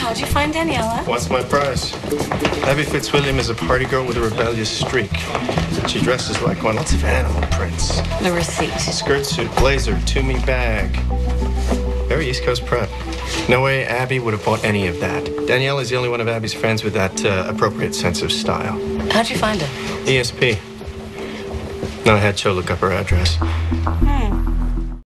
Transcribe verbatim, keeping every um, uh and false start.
How'd you find Daniela? What's my price? Abby Fitzwilliam is a party girl with a rebellious streak. She dresses like one. Lots of animal prints. The receipt. Skirt suit, blazer, Toomey bag. Very East Coast prep. No way Abby would have bought any of that. Danielle is the only one of Abby's friends with that uh, appropriate sense of style. How'd you find her? E S P. No, I had Cho look up her address. Hmm.